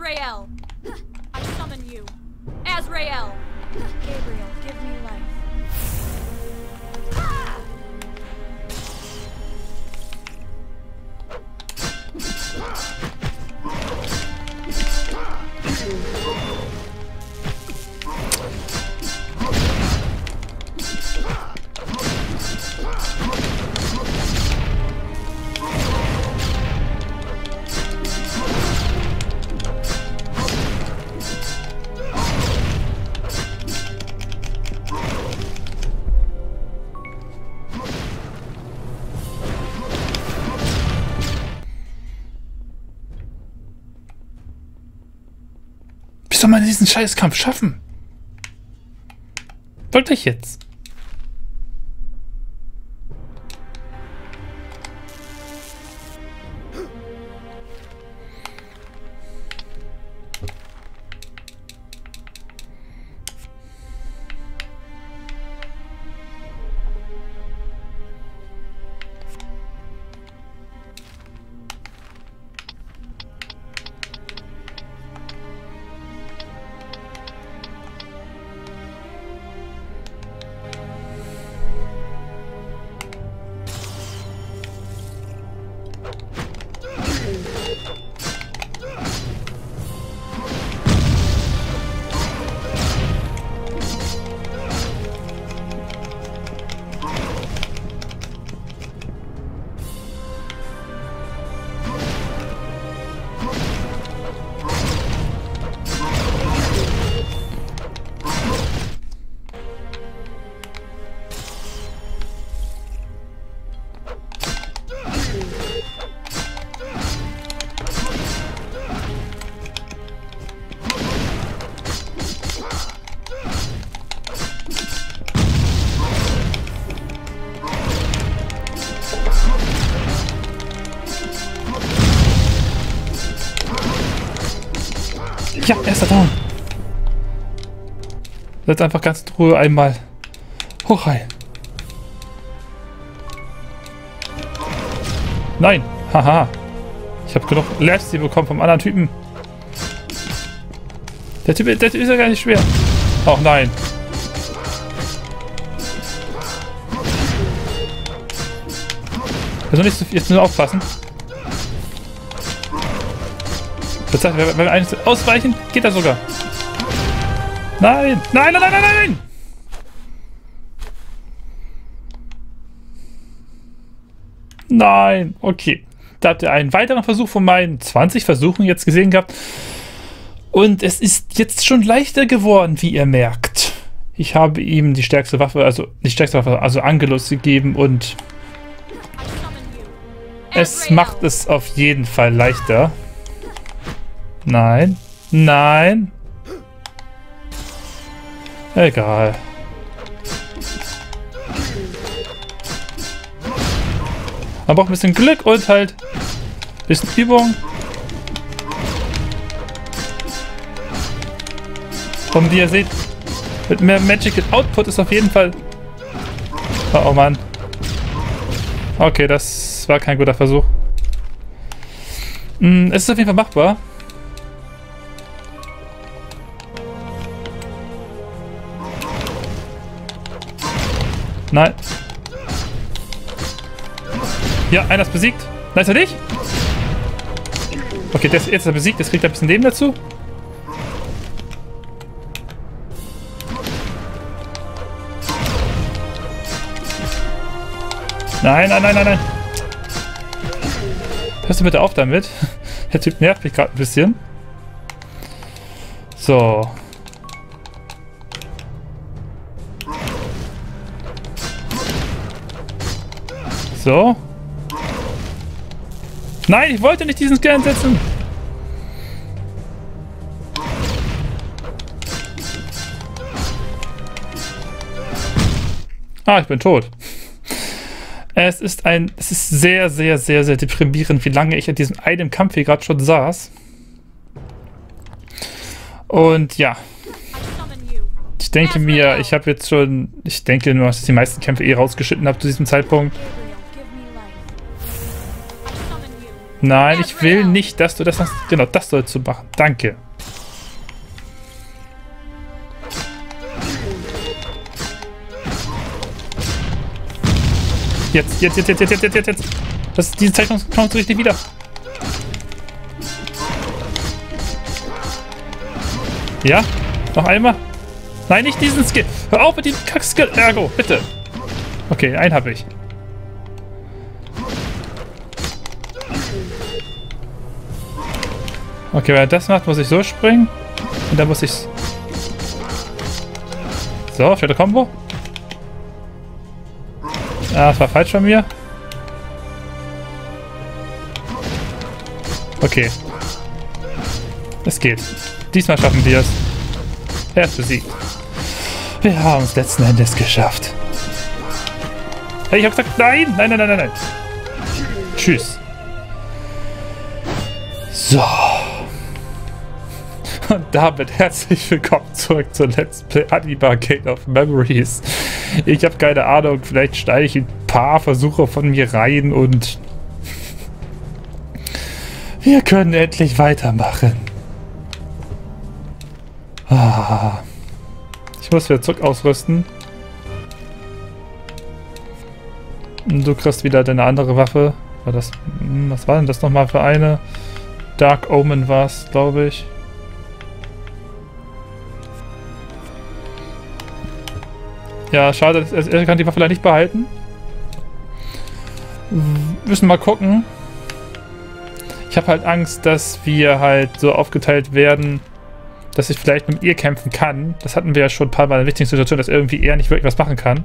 Azrael! I summon you. Azrael! Gabriel, give me life. Wie soll man diesen Scheißkampf schaffen? Wollte ich jetzt? Ja, erster Down. Jetzt einfach ganz in Ruhe einmal hochheilen. Nein, haha. Ich habe genug Leerste bekommen vom anderen Typen. Der Typ ist ja gar nicht schwer. Ach nein. Also nicht so viel, jetzt nur aufpassen. Wenn wir eins ausweichen, geht das sogar. Nein! Nein, nein, nein, nein, nein! Nein! Okay. Da habt ihr einen weiteren Versuch von meinen 20 Versuchen jetzt gesehen gehabt. Und es ist jetzt schon leichter geworden, wie ihr merkt. Ich habe ihm die stärkste Waffe, also Angelus gegeben und es macht es auf jeden Fall leichter. Nein. Nein. Egal. Man braucht ein bisschen Glück und halt ein bisschen Übung. Und wie ihr seht, mit mehr Magical Output ist auf jeden Fall... Oh Mann. Okay, das war kein guter Versuch. Es ist auf jeden Fall machbar. Nein. Ja, einer ist besiegt. Nein, ist er nicht? Okay, jetzt ist er besiegt. Jetzt kriegt er ein bisschen Leben dazu. Nein, nein, nein, nein, nein. Hörst du bitte auf damit? Der Typ nervt mich gerade ein bisschen. So. So. Nein, ich wollte nicht diesen Skill einsetzen. Ah, ich bin tot. Es ist sehr, sehr, sehr, sehr deprimierend, wie lange ich in diesem einen Kampf hier gerade schon saß. Und ja. Ich denke mir, ich habe jetzt schon, ich denke nur, dass ich die meisten Kämpfe rausgeschnitten habe zu diesem Zeitpunkt. Nein, ich will nicht, dass du das machst. Genau, das sollst du machen. Danke. Jetzt. Diese Zeichnung kommt so richtig wieder. Ja? Noch einmal? Nein, nicht diesen Skill. Hör auf mit diesem Kack-Skill. Ergo, bitte. Okay, einen habe ich. Okay, wenn er das macht, muss ich so springen. Und dann muss ich... So, schöne Combo. Ah, das war falsch von mir. Okay. Es geht. Diesmal schaffen wir es. Er ist besiegt. Wir haben es letzten Endes geschafft. Hey, ich hab gesagt, nein! Nein. Tschüss. So. Und damit herzlich willkommen zurück zu Let's Play Anima Gate of Memories. Ich habe keine Ahnung, vielleicht steige ich ein paar Versuche von mir rein und wir können endlich weitermachen. Ich muss wieder zurück ausrüsten. Und du kriegst wieder deine andere Waffe. War das, was war denn das nochmal für eine? Dark Omen war es, glaube ich. Ja, schade, er kann die Waffe leider nicht behalten. Müssen mal gucken. Ich habe halt Angst, dass wir halt so aufgeteilt werden, dass ich vielleicht mit ihr kämpfen kann. Das hatten wir ja schon ein paar Mal in der wichtigen Situation, dass irgendwie er nicht wirklich was machen kann.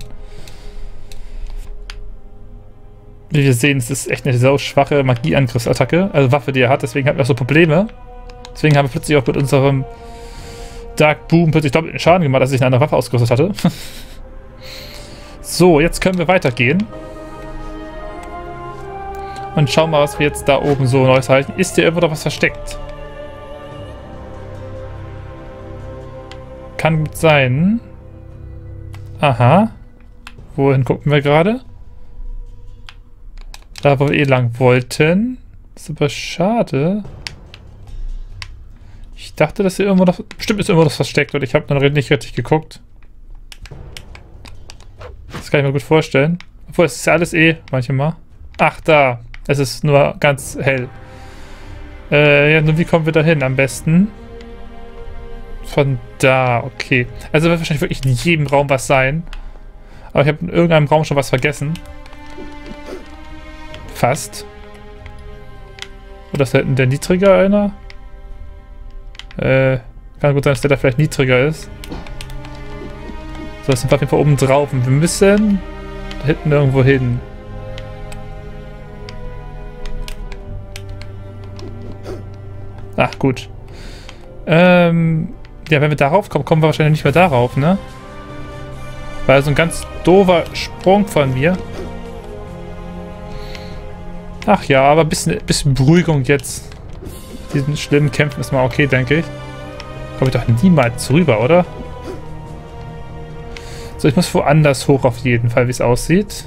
Wie wir sehen, es ist echt eine sau schwache Magieangriffsattacke, also Waffe, die er hat. Deswegen hatten wir auch so Probleme. Deswegen haben wir plötzlich auch mit unserem Dark Boom plötzlich doppelten Schaden gemacht, als ich eine andere Waffe ausgerüstet hatte. So, jetzt können wir weitergehen. Und schauen mal, was wir jetzt da oben so Neues halten. Ist hier irgendwo noch was versteckt? Kann gut sein. Aha. Wohin gucken wir gerade? Da, wo wir eh lang wollten. Das ist aber schade. Ich dachte, dass hier irgendwo noch... Bestimmt ist irgendwo was versteckt und ich habe noch nicht richtig geguckt. Das kann ich mir gut vorstellen. Obwohl, es ist ja alles eh manchmal. Ach, da. Es ist nur ganz hell. Ja, nun wie kommen wir da hin am besten? Von da, okay. Also wird wahrscheinlich wirklich in jedem Raum was sein. Aber ich habe in irgendeinem Raum schon was vergessen. Fast. Oder ist da hinten der niedriger einer? Kann gut sein, dass der da vielleicht niedriger ist. So, das sind wir auf jeden Fall oben drauf. Und wir müssen da hinten irgendwo hin. Ach, gut. Ja, wenn wir darauf kommen, kommen wir wahrscheinlich nicht mehr darauf, ne? Weil so ein ganz doofer Sprung von mir. Ach ja, aber ein bisschen Beruhigung jetzt. Diesen schlimmen Kämpfen ist mal okay, denke ich. Komme ich doch niemals rüber, oder? So, ich muss woanders hoch auf jeden Fall, wie es aussieht.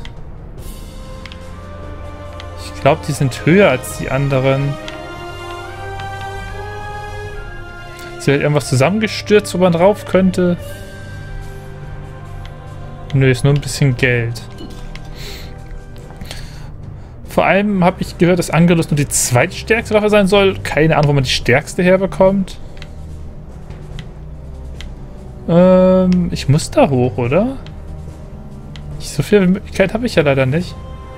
Ich glaube, die sind höher als die anderen. Ist hier irgendwas zusammengestürzt, wo man drauf könnte? Nö, ist nur ein bisschen Geld. Vor allem habe ich gehört, dass Angelus nur die zweitstärkste Waffe sein soll. Keine Ahnung, wo man die stärkste herbekommt. Ich muss da hoch, oder? So viel Möglichkeit habe ich ja leider nicht.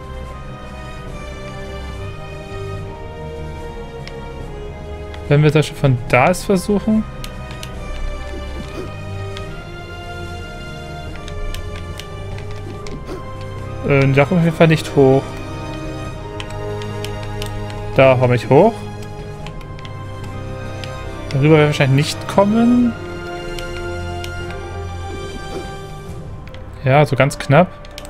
Wenn wir das schon von da aus versuchen. Da komme ich auf jeden Fall nicht hoch. Da komme ich hoch. Darüber werde ich wahrscheinlich nicht kommen. Ja, so ganz knapp.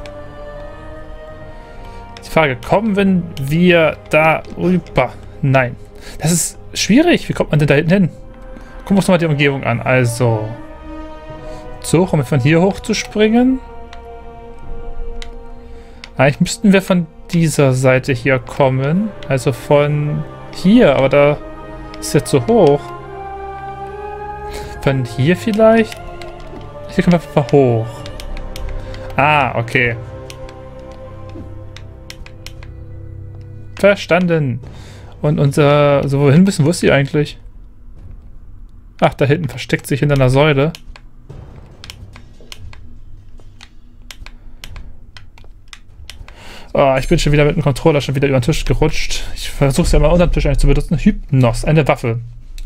Die Frage, kommen wir da rüber? Nein. Das ist schwierig. Wie kommt man denn da hinten hin? Gucken wir uns mal die Umgebung an. Also. So, um von hier hoch zu springen. Eigentlich müssten wir von dieser Seite hier kommen. Also von hier, aber da ist ja zu hoch. Von hier vielleicht? Hier können wir einfach hoch. Ah, okay. Verstanden. Und unser... So, wohin müssen? Wo ist sie eigentlich? Ach, da hinten versteckt sich hinter einer Säule. Oh, ich bin schon wieder mit dem Controller schon wieder über den Tisch gerutscht. Ich versuche es ja mal unter dem Tisch eigentlich zu benutzen. Hypnos, eine Waffe.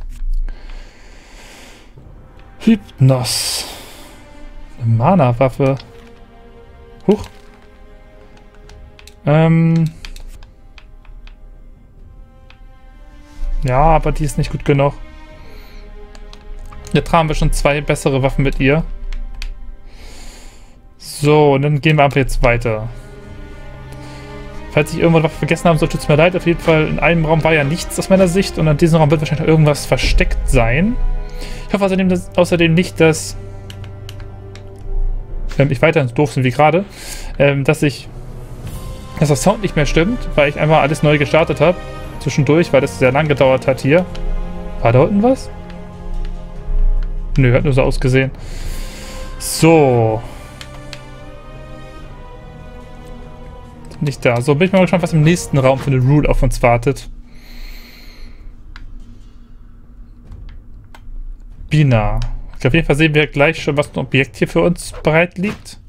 Hypnos. Eine Mana-Waffe. Huch. Ja, aber die ist nicht gut genug. Jetzt haben wir schon 2 bessere Waffen mit ihr. So, und dann gehen wir einfach jetzt weiter. Falls ich irgendwas vergessen habe, so tut es mir leid. Auf jeden Fall, in einem Raum war ja nichts aus meiner Sicht und in diesem Raum wird wahrscheinlich noch irgendwas versteckt sein. Ich hoffe außerdem nicht, dass ich weiterhin so doof bin wie gerade, dass der Sound nicht mehr stimmt, weil ich einfach alles neu gestartet habe. Zwischendurch, weil das sehr lang gedauert hat hier. War da unten was? Nö, hat nur so ausgesehen. So. Nicht da. So, bin ich mal gespannt, was im nächsten Raum für eine Rule auf uns wartet. Bina. Auf jeden Fall sehen wir gleich schon, was ein Objekt hier für uns bereit liegt.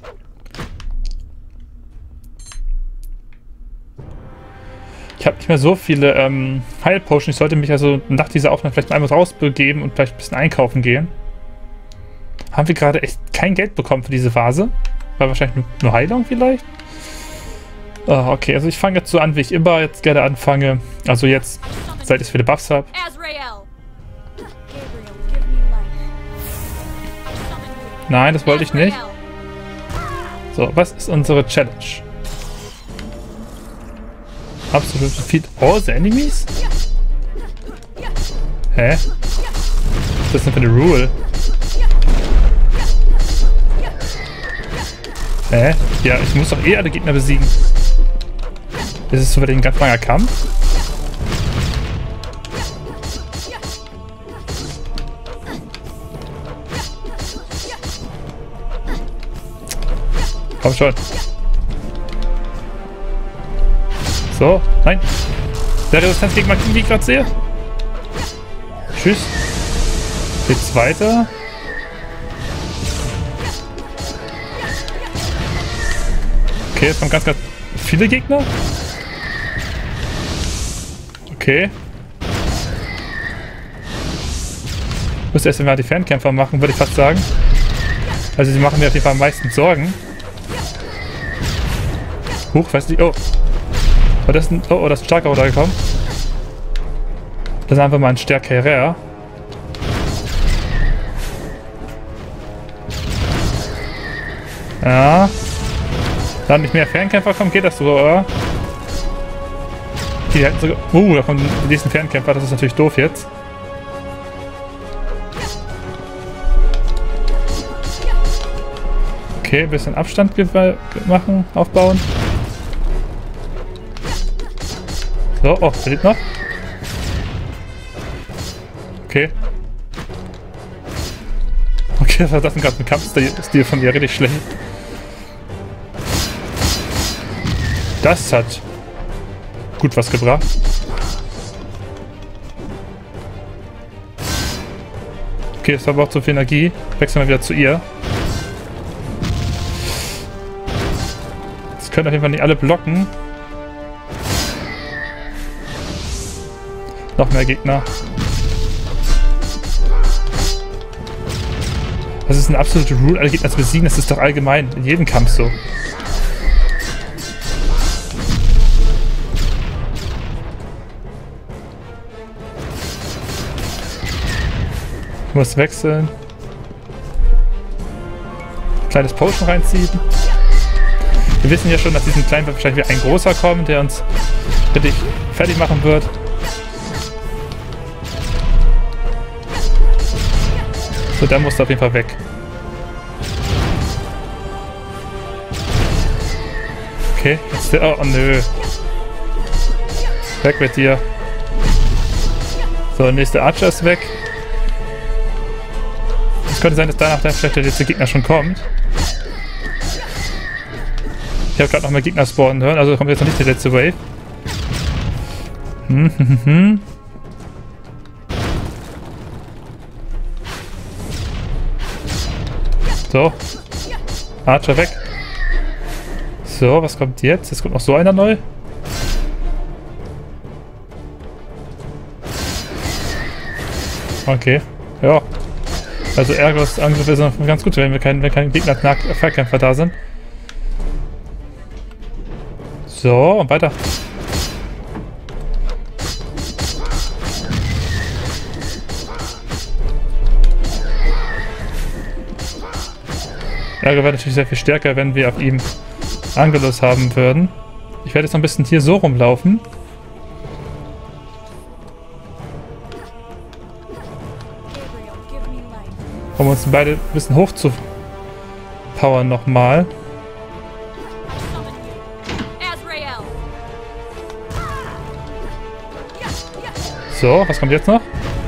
Ich habe nicht mehr so viele Heilpotions. Ich sollte mich also nach dieser Aufnahme vielleicht mal einmal rausbegeben und vielleicht ein bisschen einkaufen gehen. Haben wir gerade echt kein Geld bekommen für diese Phase? War wahrscheinlich nur Heilung vielleicht? Oh, okay, also ich fange jetzt so an, wie ich immer jetzt gerne anfange. Also jetzt, seit ich viele Buffs habe. Nein, das wollte ich nicht. So, was ist unsere Challenge? Absolut viel. Oh, the enemies? Hä? Was ist das denn für eine Rule? Hä? Ja, ich muss doch eh alle Gegner besiegen. Ist es so für den ganz langer Kampf? Komm schon. So, nein. Der Resistenz gegen Magie, wie ich gerade sehe. Tschüss. Geht's weiter? Okay, es kommen ganz viele Gegner. Okay. Ich muss erst einmal die Fernkämpfer machen, würde ich fast sagen. Also sie machen mir auf jeden Fall am meisten Sorgen. Huch, weiß nicht. Oh. Oh, das ist ein starker runtergekommen. Das ist einfach mal ein stärkerer. Ja. Da nicht mehr Fernkämpfer kommen, geht das so, oder? Die hätten sogar... da kommen die nächsten Fernkämpfer, das ist natürlich doof jetzt. Okay, ein bisschen Abstand machen, aufbauen. So, oh, der lebt noch. Okay. Okay, das ist gerade ein Kampfstil von mir richtig schlecht. Das hat gut was gebracht. Okay, es verbraucht zu viel Energie. Wechseln wir wieder zu ihr. Das können auf jeden Fall nicht alle blocken. Noch mehr Gegner. Das ist eine absolute Rule, alle Gegner zu besiegen. Das ist doch allgemein in jedem Kampf so. Ich muss wechseln. Kleines Potion reinziehen. Wir wissen ja schon, dass diesen kleinen wird wahrscheinlich wieder ein großer kommen, der uns richtig fertig machen wird. So, der muss auf jeden Fall weg. Okay, jetzt der. Oh, nö. Weg mit dir. So, nächste Archer ist weg. Es könnte sein, dass danach vielleicht der letzte Gegner schon kommt. Ich habe gerade noch mal Gegner spawnen hören, also kommt jetzt noch nicht der letzte Wave. So. Archer weg. So, was kommt jetzt? Jetzt kommt noch so einer neu. Okay. Ja. Also Ergos Angriff ist noch ganz gut, wenn wir kein Gegner-Fernkämpfer da sind. So, und weiter. Ergo wäre natürlich sehr viel stärker, wenn wir auf ihm Angelus haben würden. Ich werde jetzt noch ein bisschen hier so rumlaufen. Um uns beide ein bisschen hoch zu powern nochmal. So, was kommt jetzt noch?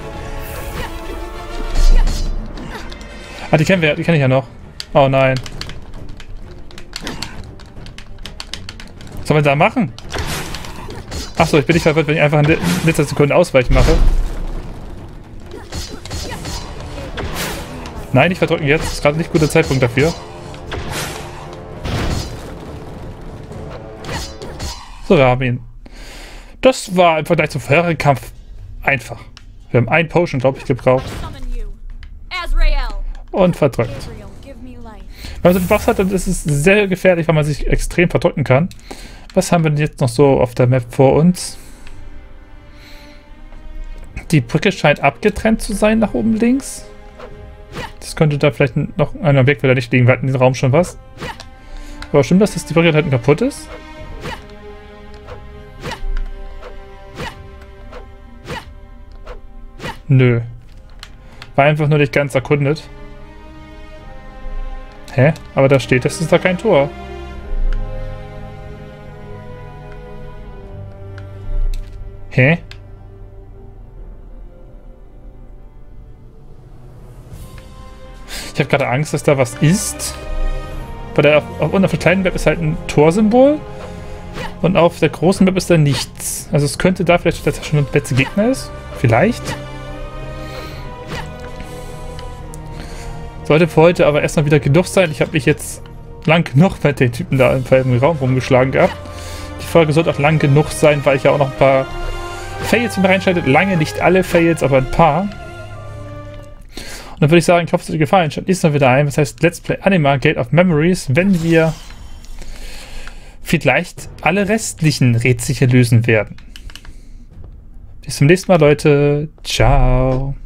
Ah, die kenne ich ja noch. Oh nein. Was soll man da machen? Achso, ich bin nicht verwirrt, wenn ich einfach in letzter Sekunde Ausweich mache. Nein, nicht verdrücken jetzt. Das ist gerade nicht guter Zeitpunkt dafür. So, wir haben ihn. Das war im Vergleich zum vorherigen Kampf einfach. Wir haben einen Potion, glaube ich, gebraucht. Und verdrückt. Wenn man so einen Boss hat, dann ist es sehr gefährlich, weil man sich extrem verdrücken kann. Was haben wir denn jetzt noch so auf der Map vor uns? Die Brücke scheint abgetrennt zu sein nach oben links. Das könnte da vielleicht noch ein Objekt wieder nicht liegen. Wir hatten in den Raum schon was. Aber stimmt das, dass die Brücke da hinten kaputt ist? Nö. War einfach nur nicht ganz erkundet. Hä? Aber da steht, das ist da kein Tor. Hä? Ich habe gerade Angst, dass da was ist. Bei der auf der kleinen Map ist halt ein Torsymbol. Und auf der großen Map ist da nichts. Also es könnte da vielleicht, dass da schon der letzte Gegner ist. Vielleicht. Sollte für heute aber erstmal wieder genug sein. Ich habe mich jetzt lang genug mit den Typen da im Raum rumgeschlagen gehabt. Die Folge sollte auch lang genug sein, weil ich ja auch noch ein paar Fails mit reinschalte. Lange nicht alle Fails, aber ein paar. Und dann würde ich sagen, ich hoffe, es hat dir gefallen. Schaut nächstes Mal wieder ein. Das heißt Let's Play Anima Gate of Memories, wenn wir vielleicht alle restlichen Rätsel hier lösen werden. Bis zum nächsten Mal, Leute. Ciao.